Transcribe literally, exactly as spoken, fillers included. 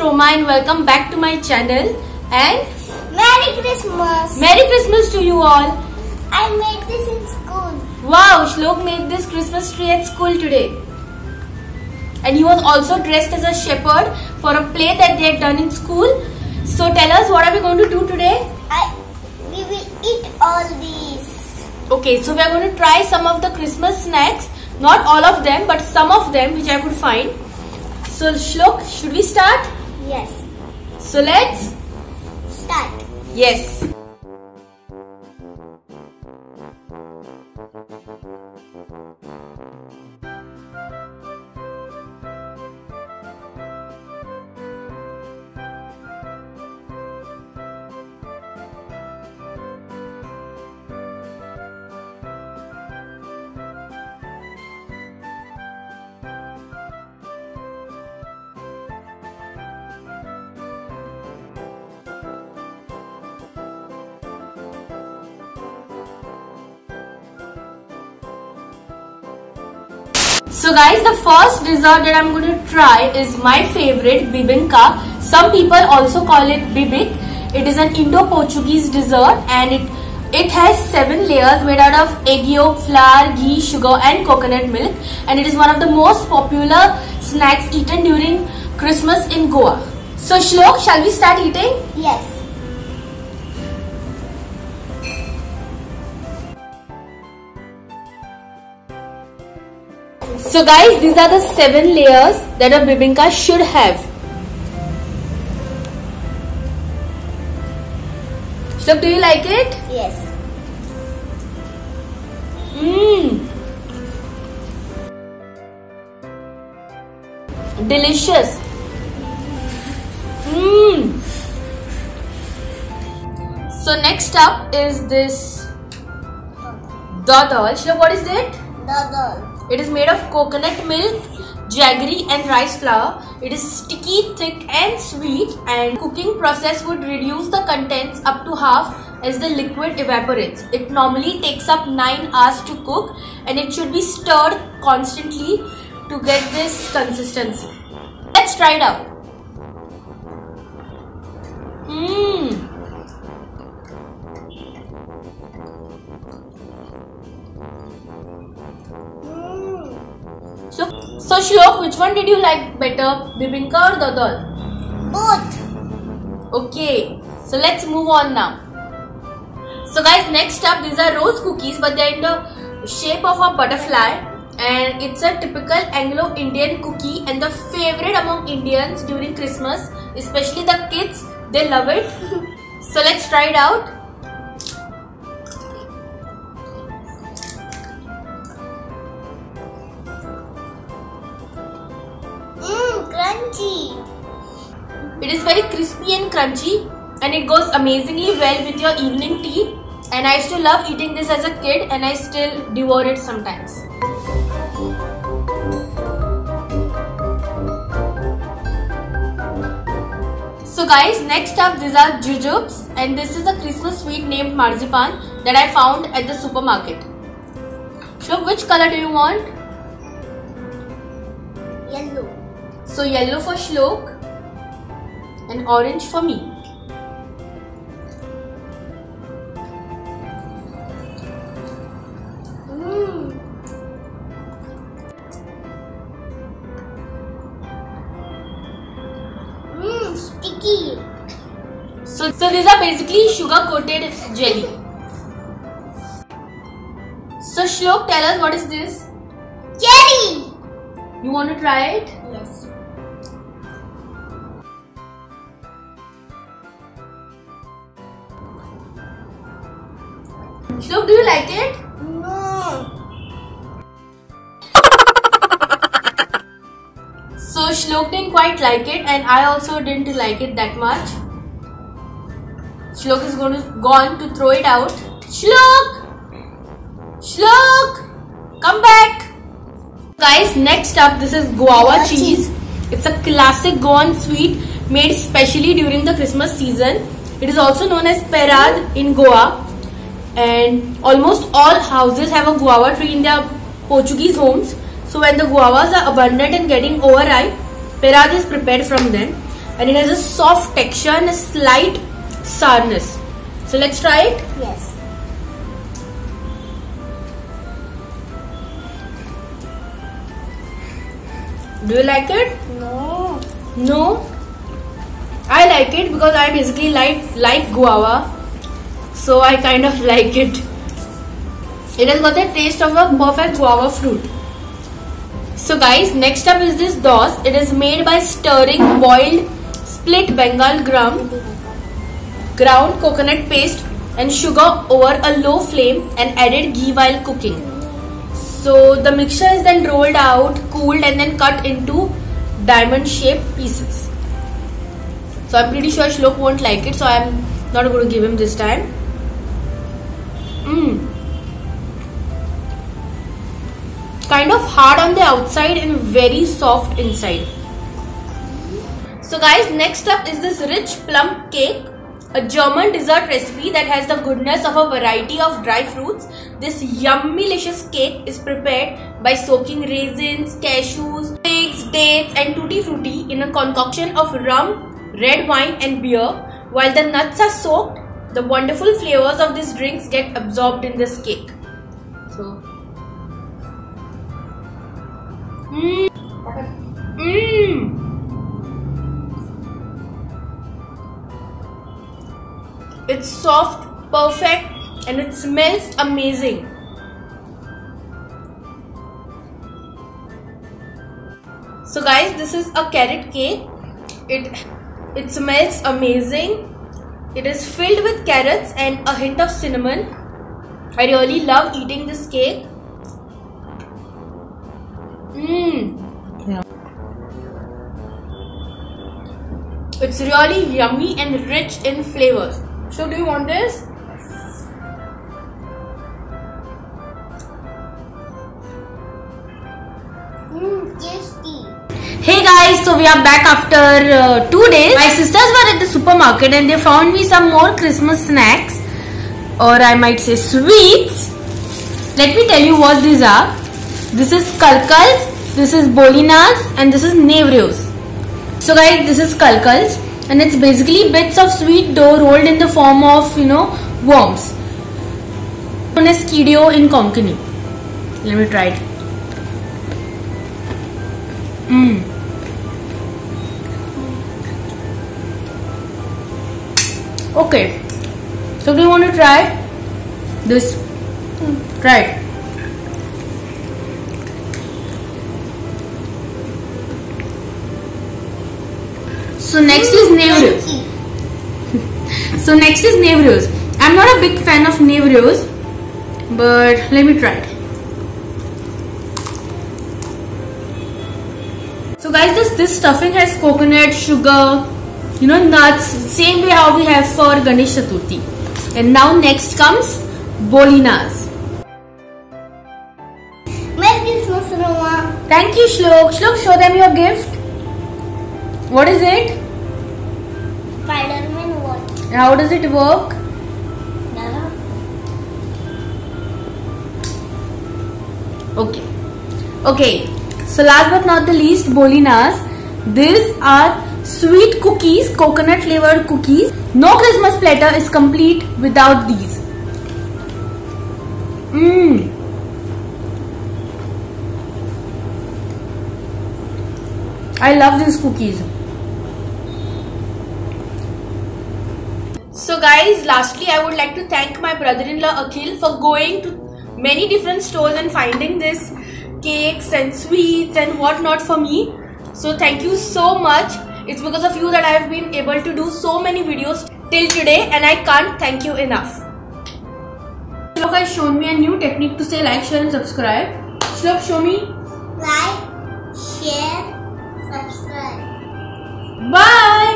Roma and welcome back to my channel and Merry Christmas! Merry Christmas to you all. I made this in school. Wow, Shlok made this Christmas tree at school today. And he was also dressed as a shepherd for a play that they had done in school. So tell us, what are we going to do today? I, we will eat all these. Okay, so we are going to try some of the Christmas snacks. Not all of them, but some of them which I could find. So Shlok, should we start? Yes. So let's Start. Yes. So guys, the first dessert that I'm going to try is my favorite, bibinka. Some people also call it bibik. It is an Indo-Portuguese dessert and it it has seven layers made out of egg yolk, flour, ghee, sugar and coconut milk, and it is one of the most popular snacks eaten during Christmas in Goa. So Shlok, shall we start eating? Yes. So guys, these are the seven layers that a bibinka should have. Shlok, do you like it? Yes. Mmm. Delicious. Mmm. So next up is this dadal. Shlok, what is it? Dadal. It is made of coconut milk, jaggery and rice flour. It is sticky, thick and sweet, and cooking process would reduce the contents up to half as the liquid evaporates. It normally takes up nine hours to cook and it should be stirred constantly to get this consistency. Let's try it out. Mmm. So, so Shlok, which one did you like better, bibinka or dadal? Both. Okay, so let's move on now. So guys, next up, these are rose cookies, but they're in the shape of a butterfly, and it's a typical Anglo-Indian cookie and the favorite among Indians during Christmas, especially the kids. They love it. So let's try it out. Crunchy. It is very crispy and crunchy and it goes amazingly well with your evening tea, and I used to love eating this as a kid and I still devour it sometimes. So guys, next up, these are jujubes, and this is a Christmas sweet named marzipan that I found at the supermarket. Shlok, which color do you want? Yellow. So yellow for Shlok and orange for me. Mmm. Mmm, sticky. So, so these are basically sugar coated jelly. So Shlok, tell us, what is this? Cherry. You want to try it? Yes. Shlok, do you like it? No. So Shlok didn't quite like it and I also didn't like it that much. Shlok is going to gone to throw it out. Shlok! Shlok! Come back! Guys, next up, this is guava cheese. It's a classic Goan sweet made specially during the Christmas season. It is also known as perad in Goa. And almost all houses have a guava tree in their Portuguese homes. So when the guavas are abundant and getting overripe, perad is prepared from them. and it has a soft texture and a slight sourness. So let's try it. Yes. Do you like it? No. No? I like it because I basically like, like guava. So I kind of like it. It has got the taste of a perfect guava fruit. So guys, next up is this dos. It is made by stirring boiled split Bengal gram, ground coconut paste and sugar over a low flame and added ghee while cooking. So the mixture is then rolled out, cooled and then cut into diamond shaped pieces. So I'm pretty sure Shlok won't like it, so I'm not going to give him this time. Mmm. Kind of hard on the outside and very soft inside. So guys, next up is this rich plum cake, a German dessert recipe that has the goodness of a variety of dry fruits. This yummy-licious cake is prepared by soaking raisins, cashews, figs, dates and tutti frutti in a concoction of rum, red wine and beer. While the nuts are soaked, the wonderful flavors of these drinks get absorbed in this cake. So, mmm, mmm. It's soft, perfect, and it smells amazing. So guys, this is a carrot cake. It it smells amazing. It is filled with carrots and a hint of cinnamon. I really love eating this cake. Mmm. Yeah. It's really yummy and rich in flavors. So do you want this? Mmm, tasty. Hey guys, so we are back after uh, two days. My sisters were at the supermarket and they found me some more Christmas snacks, or I might say sweets. Let me tell you what these are. This is Kalkals, this is Bolinas and this is Nevrios. So guys, this is Kalkals and it's basically bits of sweet dough rolled in the form of, you know, worms. Known as Kidio in Konkani. Let me try it. Mmm. Okay. So do you want to try this? Mm. Try it. So next is Nevrios. So next is Nevrios. I'm not a big fan of Nevrios, but let me try it. So guys, this, this stuffing has coconut, sugar, you know, nuts, same way how we have for Ganesh Chaturthi. And now next comes Bolinas. Merry Christmas, Roma. Thank you, Shlok. Shlok, show them your gift. What is it? Spider-Man watch. How does it work? Dada. Okay. Okay. So last but not the least, Bolinas. These are sweet cookies, coconut flavored cookies. No Christmas platter is complete without these. Mmm. I love these cookies. So guys, lastly I would like to thank my brother-in-law Akhil for going to many different stores and finding this cakes and sweets and whatnot for me. So thank you so much. It's because of you that I have been able to do so many videos till today and I can't thank you enough. Shlok has shown me a new technique to say like, share and subscribe. Shlok, show me. Like, share, subscribe. Bye.